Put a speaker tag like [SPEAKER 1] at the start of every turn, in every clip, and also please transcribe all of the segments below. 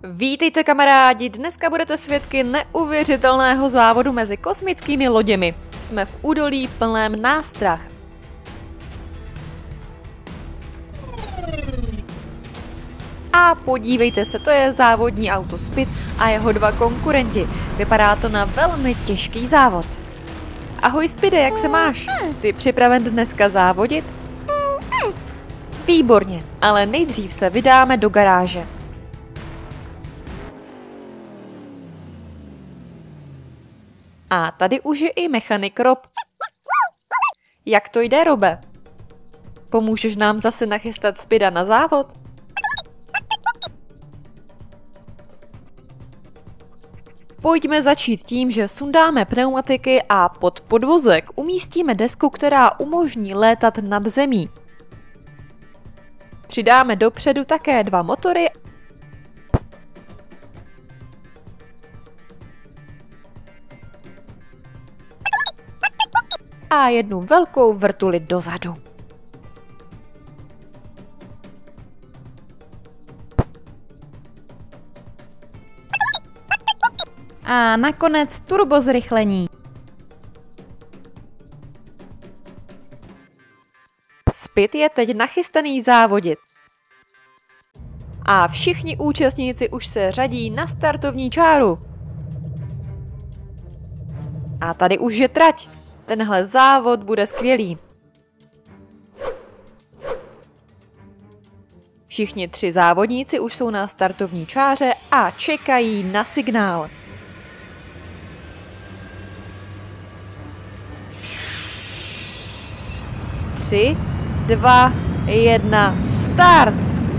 [SPEAKER 1] Vítejte kamarádi, dneska budete svědky neuvěřitelného závodu mezi kosmickými loděmi. Jsme v údolí plném nástrah. A podívejte se, to je závodní auto Speed a jeho dva konkurenti. Vypadá to na velmi těžký závod. Ahoj Speede, jak se máš? Jsi připraven dneska závodit? Výborně, ale nejdřív se vydáme do garáže. A tady už je i mechanik Rob. Jak to jde, Robe? Pomůžeš nám zase nachystat Speeda na závod? Pojďme začít tím, že sundáme pneumatiky a pod podvozek umístíme desku, která umožní létat nad zemí. Přidáme dopředu také dva motory a jednu velkou vrtuli dozadu. A nakonec turbozrychlení. Speed je teď nachystaný závodit. A všichni účastníci už se řadí na startovní čáru. A tady už je trať. Tenhle závod bude skvělý. Všichni tři závodníci už jsou na startovní čáře a čekají na signál. Tři, dva, jedna, start!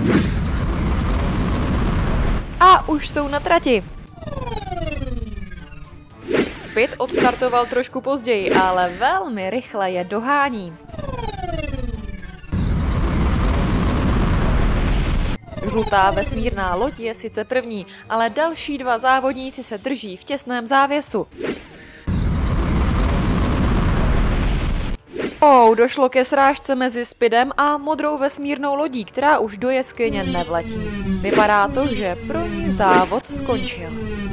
[SPEAKER 1] A už jsou na trati. Speed odstartoval trošku později, ale velmi rychle je dohání. Žlutá vesmírná loď je sice první, ale další dva závodníci se drží v těsném závěsu. Došlo ke srážce mezi Speedem a modrou vesmírnou lodí, která už do jeskyně nevletí. Vypadá to, že pro ní závod skončil.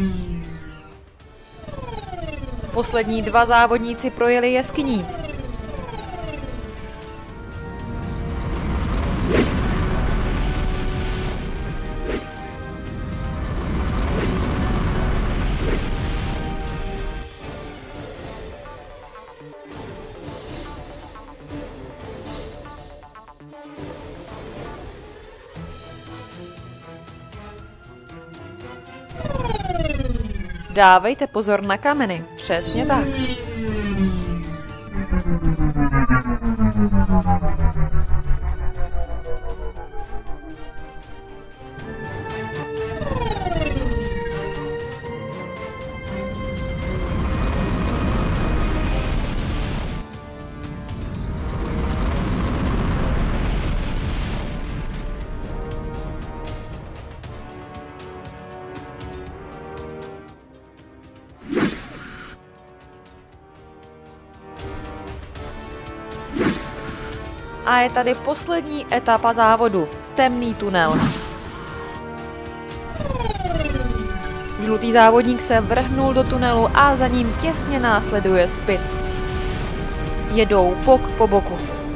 [SPEAKER 1] Poslední dva závodníci projeli jeskyní. Dávejte pozor na kameny, přesně tak. A je tady poslední etapa závodu, temný tunel. Žlutý závodník se vrhnul do tunelu a za ním těsně následuje Speed. Jedou bok po boku.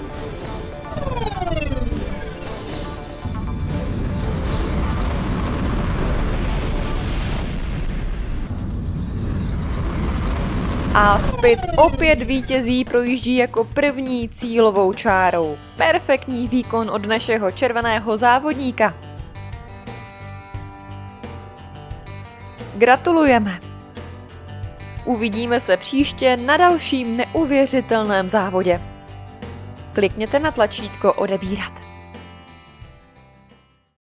[SPEAKER 1] A Speed opět vítězí, projíždí jako první cílovou čárou. Perfektní výkon od našeho červeného závodníka. Gratulujeme. Uvidíme se příště na dalším neuvěřitelném závodě. Klikněte na tlačítko odebírat.